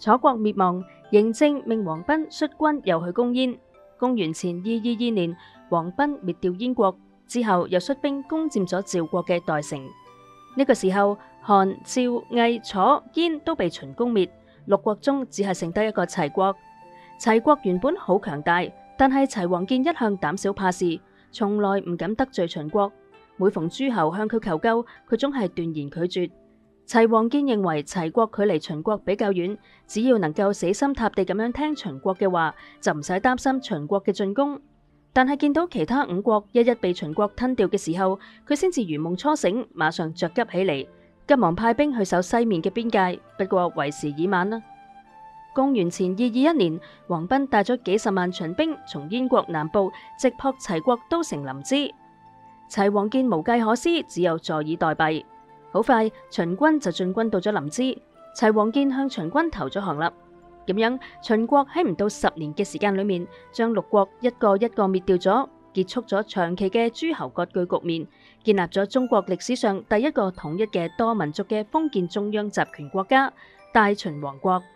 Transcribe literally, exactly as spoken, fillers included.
楚國滅亡，嬴政命王賁率軍又去攻燕。公元前二二二年，王賁滅掉燕國之後，又率兵攻佔咗趙國嘅代城。呢、這個時候，韓、趙、魏、楚、燕都被秦攻滅，六國中只係剩低一個齊國。齊國原本好強大，但係齊王建一向膽小怕事，從來唔敢得罪秦國。每逢諸侯向佢求救，佢總係斷然拒絕。齊王建認為齊國距離秦國比較遠，只要能夠死心塌地咁樣聽秦國嘅話，就唔使擔心秦國嘅進攻。但係見到其他五國一一被秦國吞掉嘅時候，佢先至如夢初醒，馬上着急起嚟，急忙派兵去守西面嘅邊界。不過為時已晚啦。公元前二二一年，王賁帶咗幾十萬秦兵從燕國南部直撲齊國都城臨淄。齊王建無計可施，只有坐以待斃。好快，秦軍就進軍到咗臨淄，齊王建向秦軍投咗降啦。咁樣，秦國喺唔到十年嘅時間裏面，將六國一個一個滅掉咗，結束咗長期嘅諸侯割據局面，建立咗中國歷史上第一個統一嘅多民族嘅封建中央集權國家——大秦王國。